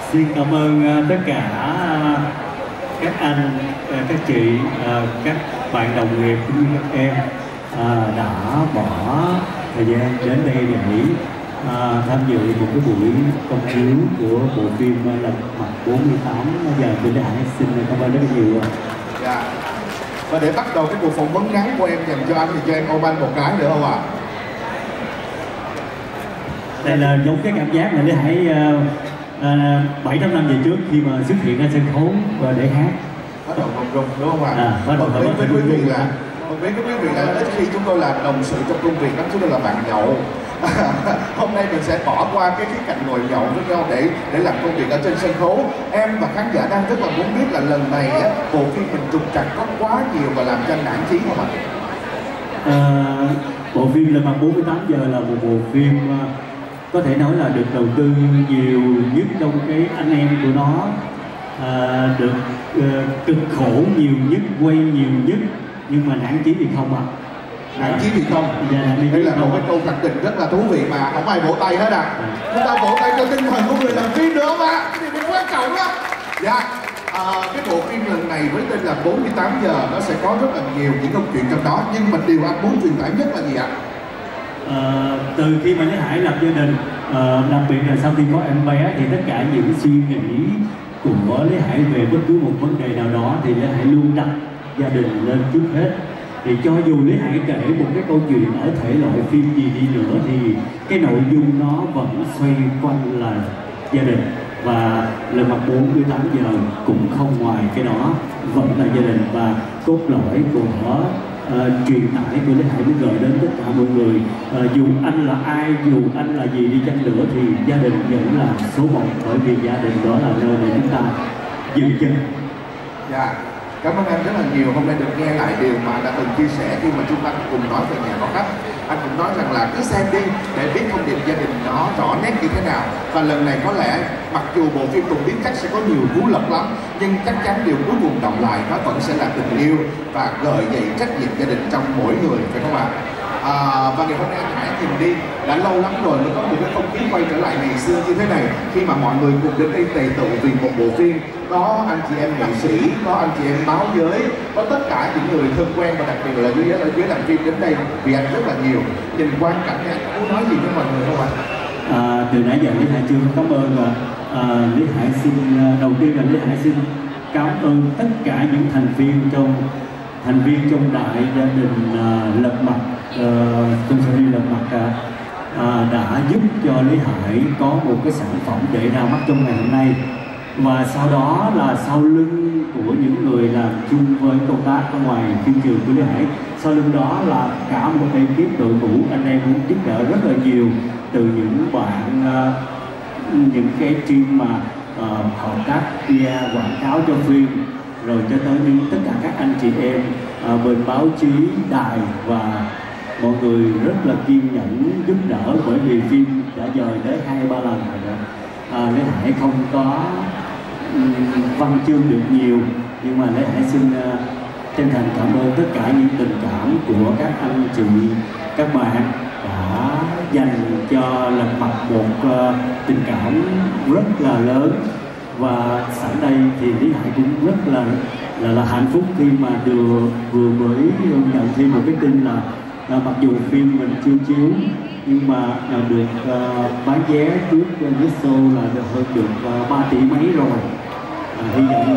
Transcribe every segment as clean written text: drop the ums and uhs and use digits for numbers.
Xin cảm ơn tất cả các anh, các chị, các bạn đồng nghiệp cũng như các em đã bỏ thời gian đến đây để tham dự một cái buổi công chiếu của bộ phim Lật Mặt 48 giờ. Tôi đã xin cảm ơn rất nhiều. Dạ. Và để bắt đầu cái cuộc phỏng vấn ngắn của em dành cho anh thì cho em ôm anh một cái được không ạ? Đây là giống cái cảm giác mà Lý Hải 7-8 năm về trước khi mà xuất hiện ra sân khấu và để hát. Bắt đầu rung rung đúng không ạ? Bắt đầu với quý vị là ít khi chúng tôi làm đồng sự trong công việc lắm, chúng tôi là bạn nhậu. Hôm nay mình sẽ bỏ qua cái khía cạnh ngồi nhậu với nhau để làm công việc ở trên sân khấu. Em và khán giả đang rất là muốn biết là lần này á, bộ phim mình trục trặc có quá nhiều và làm cho anh nản chí không ạ? Bộ phim Lật Mặt 48 giờ là một bộ phim có thể nói là được đầu tư nhiều nhất trong cái anh em của nó, được cực khổ nhiều nhất, quay nhiều nhất, nhưng mà nản chí thì không ạ. Nản chí thì không. Dạ, đây là một cái câu khẳng định rất là thú vị mà không ai vỗ tay hết à. Chúng ta vỗ tay cho tinh thần của người làm phim nữa mà, cái điều này quan trọng lắm. Dạ. Cái bộ phim lần này với tên là 48 giờ nó sẽ có rất là nhiều những câu chuyện trong đó, nhưng mà điều anh muốn truyền tải nhất là gì ạ? Từ khi mà Lý Hải lập gia đình, đặc biệt là sau khi có em bé thì tất cả những suy nghĩ của Lý Hải về bất cứ một vấn đề nào đó thì Lý Hải luôn đặt gia đình lên trước hết. Thì cho dù Lý Hải kể một cái câu chuyện ở thể loại phim gì đi nữa thì cái nội dung nó vẫn xoay quanh là gia đình, và Lật Mặt 48 giờ cũng không ngoài cái đó, vẫn là gia đình. Và cốt lõi của truyền tải của Lý Hải muốn gửi đến tất cả mọi người, dù anh là ai, dù anh là gì đi chăng nữa thì gia đình vẫn là số một, bởi vì gia đình đó là nơi để chúng ta dừng chân. Dạ. Cảm ơn anh rất là nhiều. Hôm nay được nghe lại điều mà đã từng chia sẻ khi mà chúng ta cùng nói về Nhà Có Khách. Anh cũng nói rằng là cứ xem đi để biết thông điệp gia đình nó rõ nét như thế nào. Và lần này có lẽ mặc dù bộ phim Tùng biết chắc sẽ có nhiều cú lật lắm, nhưng chắc chắn điều cuối cùng động lại nó vẫn sẽ là tình yêu và gợi dậy trách nhiệm gia đình trong mỗi người, phải không ạ? Và ngày hôm nay anh Hải nhìn đi, đã lâu lắm rồi mới có một cái không khí quay trở lại ngày xưa như thế này, khi mà mọi người cùng đến đây tề tựu vì một bộ phim. Có anh chị em nghệ sĩ, có anh chị em báo giới, có tất cả những người thân quen và đặc biệt là dưới làm phim đến đây vì anh rất là nhiều. Nhìn quang cảnh này, anh muốn nói gì với mọi người không ạ? Từ nãy giờ Lý Hải chưa cảm ơn. Lý Hải xin đầu tiên là Lý Hải xin cảm ơn tất cả những thành viên trong đại gia đình Lật Mặt, công ty Lật Mặt đã giúp cho Lý Hải có một cái sản phẩm để ra mắt trong ngày hôm nay. Và sau đó là sau lưng của những người làm chung với công tác ở ngoài phim trường của Lý Hải, sau lưng đó là cả một ekip đội ngũ anh em muốn giúp đỡ rất là nhiều, từ những bạn những cái team mà hợp tác PR quảng cáo cho phim, rồi cho tới những tất cả các anh chị em bên báo chí, đài, và mọi người rất là kiên nhẫn giúp đỡ, bởi vì phim đã dời tới 2-3 lần rồi. Lý Hải không có văn chương được nhiều, nhưng mà Lý Hải xin chân thành cảm ơn tất cả những tình cảm của các anh chị, các bạn đã dành cho Lật Mặt một tình cảm rất là lớn. Và sẵn đây thì Lý Hải cũng rất là hạnh phúc khi mà vừa mới nhận thêm một cái tin là mặc dù phim mình chưa chiếu nhưng mà được bán vé trước với show là được 3 tỷ mấy rồi. Hy vọng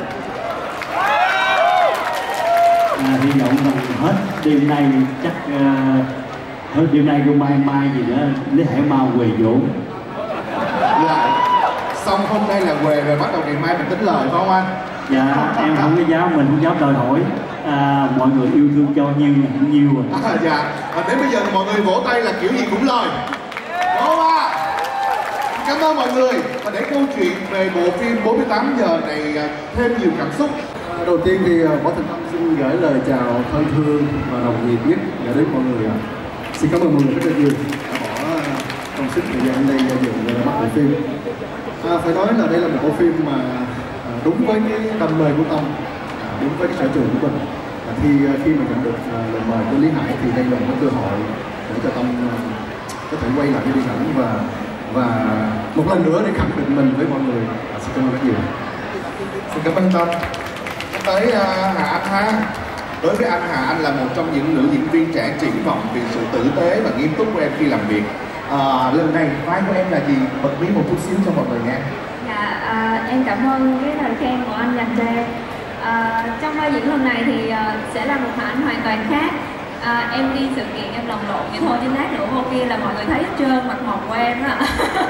rằng hết đêm nay chắc hết đêm nay của mai gì nữa Lý Hải mau về vốn. Dạ. Xong hôm nay là về rồi, bắt đầu ngày mai mình tính lời phải không anh? Dạ, em không có dám, mình không dám đòi hỏi. Mọi người yêu thương cho nhiêu là cũng nhiêu rồi. Dạ. Và đến bây giờ thì mọi người vỗ tay là kiểu gì cũng lời. Đúng không ạ? Cảm ơn mọi người. Và để câu chuyện về bộ phim 48 giờ này thêm nhiều cảm xúc. Đầu tiên thì Võ Thành Tâm xin gửi lời chào thân thương và đồng nghiệp nhất gửi đến mọi người. Xin cảm ơn mọi người rất là nhiều đã bỏ công sức thời gian đây dựng bắt bộ phim. Phải nói là đây là một bộ phim mà đúng với cái đam mê của Tâm, đúng với cái sở trường của mình. Khi mà nhận được lời mời của Lý Hải thì đây là một cơ hội để cho Tâm có thể quay lại cái điện ảnh và và một lần nữa để khẳng định mình với mọi người. Xin cảm ơn rất nhiều. Xin cảm ơn Tâm. Tới Hà Anh ha. Đối với anh, Hà Anh là một trong những nữ diễn viên trẻ triển vọng vì sự tử tế và nghiêm túc của em khi làm việc. Lần này vai của em là gì? Bật mí một chút xíu cho mọi người nghe. Dạ, em cảm ơn cái lời khen của anh dành cho em. Trong vai diễn lần này thì sẽ là một Hà Anh hoàn toàn khác. Em đi sự kiện em lồng lộn vậy thôi, chứ lát nữa hôm kia là mọi người thấy hết trơn mặt mộc của em á.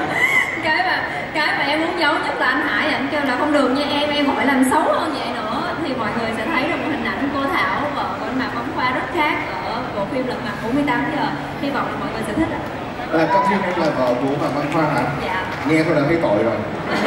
cái mà em muốn giấu nhất là anh Hải, anh kêu là không được nha em còn phải làm xấu hơn vậy nữa, thì mọi người sẽ thấy được một hình ảnh cô Thảo vợ của anh Mạc Văn Khoa rất khác ở bộ phim Lật Mặt 48 giờ. Hy vọng mọi người sẽ thích ạ. Trong phim em là vợ của Mạc Văn Khoa hả? Dạ. Nghe thôi là thấy tội rồi.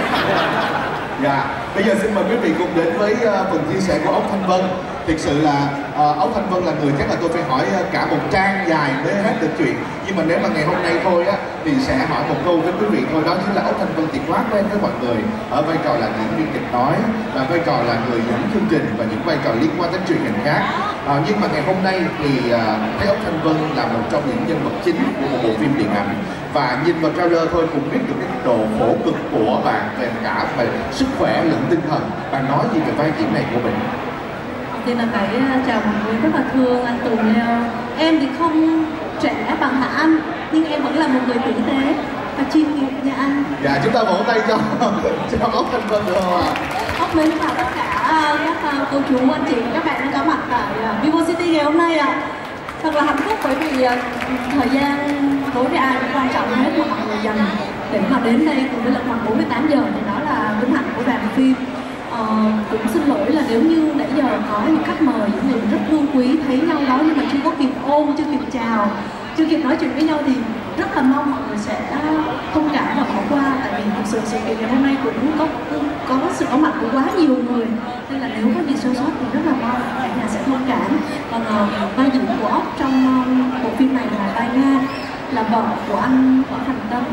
Dạ. Bây giờ xin mời quý vị cùng đến với phần chia sẻ của Ốc Thanh Vân. Thực sự là Ốc Thanh Vân là người chắc là tôi phải hỏi cả một trang dài mới hết được chuyện. Nhưng mà nếu mà ngày hôm nay thôi á thì sẽ hỏi một câu với quý vị thôi, đó chính là Ốc Thanh Vân thì quá quen với mọi người ở vai trò là diễn viên kịch nói và vai trò là người dẫn chương trình và những vai trò liên quan đến truyền hình khác. Nhưng mà ngày hôm nay thì thấy Ốc Thanh Vân là một trong những nhân vật chính của một bộ phim điện ảnh, và nhìn vào trailer thôi cũng biết được cái độ khổ cực của bạn về cả về sức khỏe lẫn tinh thần. Bạn nói gì về vai diễn này của mình? Thì là phải chào mọi người, rất là thương anh Tùng Leo. Em thì không trẻ bằng Hạ Anh, nhưng em vẫn là một người tử tế và chuyên nghiệp như anh. Dạ, chúng ta vỗ tay cho Ốc Thanh Vân được không ạ? Ốc mến chào tất cả các cô chú, anh chị, các bạn đang có mặt tại Vivo City ngày hôm nay ạ. Thật là hạnh phúc bởi vì thời gian đối với ai cũng quan trọng hết mà mọi người dành để mà đến đây cùng với Lật Mặt 48 giờ thì đó là vinh hạnh của đoàn phim. Cũng xin lỗi là nếu như nãy giờ có những khách mời, những người rất thương quý thấy nhau đó nhưng mà chưa có kịp ôm, chưa kịp chào, chưa kịp nói chuyện với nhau thì rất là mong mọi người sẽ thông cảm và bỏ qua, tại vì thực sự sự kiện ngày hôm nay cũng có sự có mặt của quá nhiều người, nên là nếu có gì sơ sót thì rất là mong cả nhà sẽ thông cảm. Còn vai diễn của Ốc trong bộ phim này là Tai Nga, là vợ của anh Võ Thành Tâm.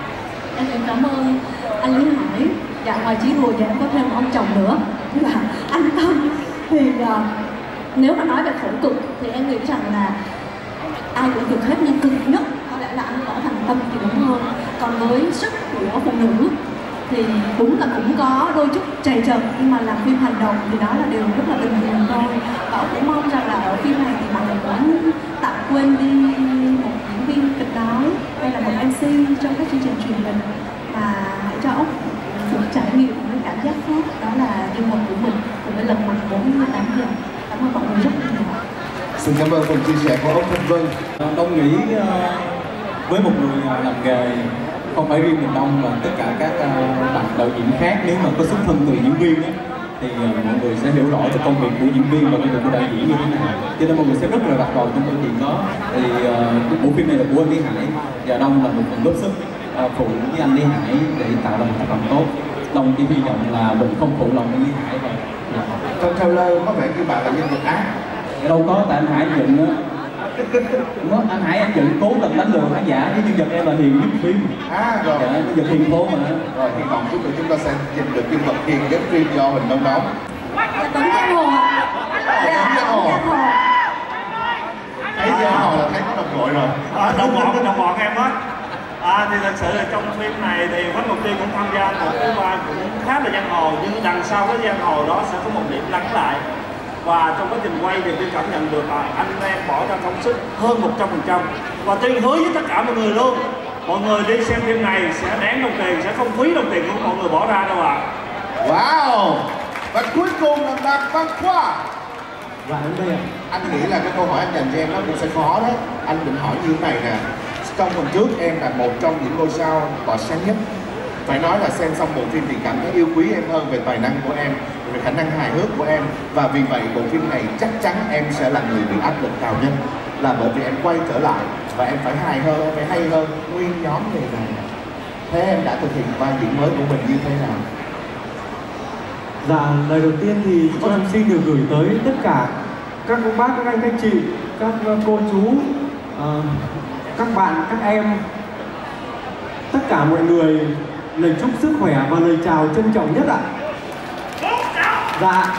Em cảm ơn anh Lý Hải. Dạ, ngoài Chí Rùa thì em có thêm một ông chồng nữa là anh Tâm. Thì nếu mà nói về khổ cực thì em nghĩ rằng là ai cũng cực hết, nhưng cực nhất có lẽ là anh Võ Thành Tâm thì đúng hơn. Còn với sức của phụ nữ thì đúng là cũng có đôi chút trầy trật, nhưng mà làm phim hành động thì đó là điều rất là bình thường thôi. Bảo cũng mong rằng là ở phim này thì mọi người cũng tạm quên đi một diễn viên kịch nói hay là một MC trong các chương trình truyền hình, và hãy cho Ốc được trải nghiệm những cảm giác khác, đó là nhân vật của mình cùng với Lật Mặt 48 giờ. Cảm ơn mọi người rất nhiều. Xin cảm ơn phần chia sẻ của Ốc Thanh Vân. Đông nghĩ với một người làm nghề, không phải riêng mình Đông mà tất cả các bạn đạo diễn khác, nếu mà có xuất thân từ diễn viên ấy, thì mọi người sẽ hiểu rõ về công việc của diễn viên và công việc của đạo diễn như thế nào, cho nên mọi người sẽ rất là rạch ròi trong câu chuyện đó. Thì bộ phim này là của anh Lý Hải và Đông là một phần góp sức phụ với anh Lý Hải để tạo ra một tác phẩm tốt. Đông chỉ hy vọng là mình không phụ lòng anh Lý Hải thôi. Trong trailer có vẻ như bạn là nhân vật ác. Đâu có, tại anh Hải dựng á. Anh Hải anh dựng cố tình đánh lừa khán giả, với nhân vật em là hiền nhất phim. Rồi. Dạ, nhân vật hiền phố mà. Rồi, hy vọng chút nữa chúng ta sẽ nhìn được nhân vật hiền nhất phim do Huỳnh Đông đóng. Dạ, Tuấn Giang Hồ ạ. Dạ, Giang Hồ. Thấy Giang Hồ là thấy có đồng đội rồi. Đồng bọn em á. Thì thật sự là trong phim này thì Quách Ngọc Tiên cũng tham gia một cái vai cũng khá là giang hồ, nhưng đằng sau cái giang hồ đó sẽ có một điểm lắng lại. Và trong quá trình quay thì tôi cảm nhận được là anh em bỏ ra công sức hơn 100%. Và tôi hứa với tất cả mọi người luôn, mọi người đi xem phim này sẽ đáng đồng tiền, sẽ không quý đồng tiền của mọi người bỏ ra đâu ạ. Wow! Và cuối cùng là Mạc Văn Khoa. Và đến đây Anh nghĩ là cái câu hỏi anh dành cho em nó cũng sẽ khó đấy. Anh định hỏi như thế này nè. Trong phần trước em là một trong những ngôi sao tỏa sáng nhất. Phải nói là xem xong bộ phim thì cảm thấy yêu quý em hơn về tài năng của em, về khả năng hài hước của em. Và vì vậy bộ phim này chắc chắn em sẽ là người bị áp lực cao nhất. Là bởi vì em quay trở lại và em phải hài hơn, em phải hay hơn nguyên nhóm người này. Thế em đã thực hiện vai diễn mới của mình như thế nào? Dạ, lời đầu tiên thì cho em xin được gửi tới tất cả các cô bác, các anh, các chị, các cô chú, các bạn, các em, tất cả mọi người lời chúc sức khỏe và lời chào trân trọng nhất ạ. Dạ.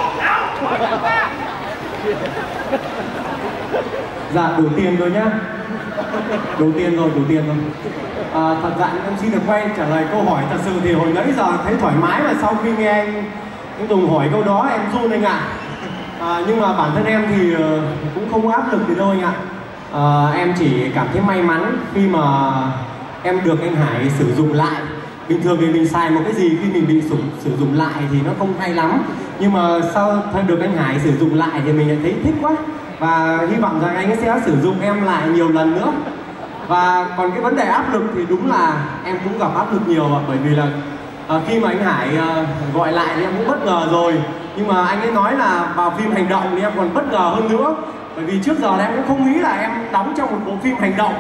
Dạ, đổi tiền rồi nhá. Đầu tiên thôi. Thật ra em xin được quay trả lời câu hỏi. Thật sự thì hồi nãy giờ thấy thoải mái, mà sau khi nghe anh Tùng hỏi câu đó em run anh ạ. Nhưng mà bản thân em thì cũng không áp lực gì đâu anh ạ. Em chỉ cảm thấy may mắn khi mà em được anh Hải sử dụng lại. Bình thường thì mình xài một cái gì khi mình bị sử dụng lại thì nó không hay lắm, nhưng mà sau được anh Hải sử dụng lại thì mình lại thấy thích quá, và hy vọng rằng anh ấy sẽ sử dụng em lại nhiều lần nữa. Và còn cái vấn đề áp lực thì đúng là em cũng gặp áp lực nhiều, bởi vì là khi mà anh Hải gọi lại thì em cũng bất ngờ rồi, nhưng mà anh ấy nói là vào phim hành động thì em còn bất ngờ hơn nữa, bởi vì trước giờ em cũng không nghĩ là em đóng trong một bộ phim hành động.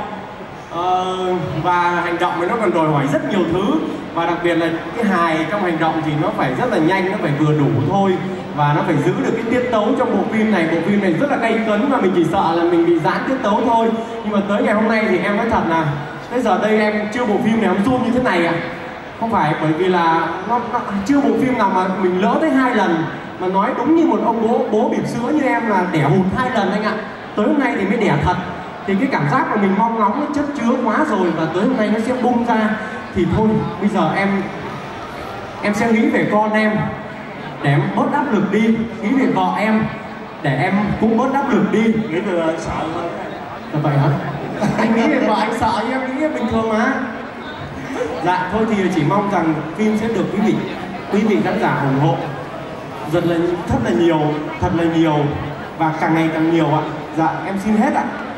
Và hành động thì nó còn đòi hỏi rất nhiều thứ, và đặc biệt là cái hài trong hành động thì nó phải rất là nhanh, nó phải vừa đủ thôi, và nó phải giữ được cái tiết tấu trong bộ phim này. Bộ phim này rất là gay cấn và mình chỉ sợ là mình bị giãn tiết tấu thôi. Nhưng mà tới ngày hôm nay thì em nói thật là tới giờ đây em chưa bộ phim nào em run như thế này ạ. Không phải, bởi vì là nó chưa bộ phim nào mà mình lỡ tới 2 lần, mà nói đúng như một ông bố bỉm sữa như em là đẻ hụt 2 lần anh ạ. Tới hôm nay thì mới đẻ thật, thì cái cảm giác mà mình mong ngóng nó chất chứa quá rồi, và tới hôm nay nó sẽ bung ra. Thì thôi bây giờ em sẽ nghĩ về con em để em bớt áp lực đi, nghĩ về vợ em để em cũng bớt áp lực đi. Nghĩ về sợ thôi. Là vậy hả? Anh nghĩ về vợ anh sợ, nhưng em nghĩ bình thường mà. Dạ thôi thì chỉ mong rằng phim sẽ được quý vị khán giả ủng hộ thật là nhiều và càng ngày càng nhiều ạ. Dạ em xin hết ạ.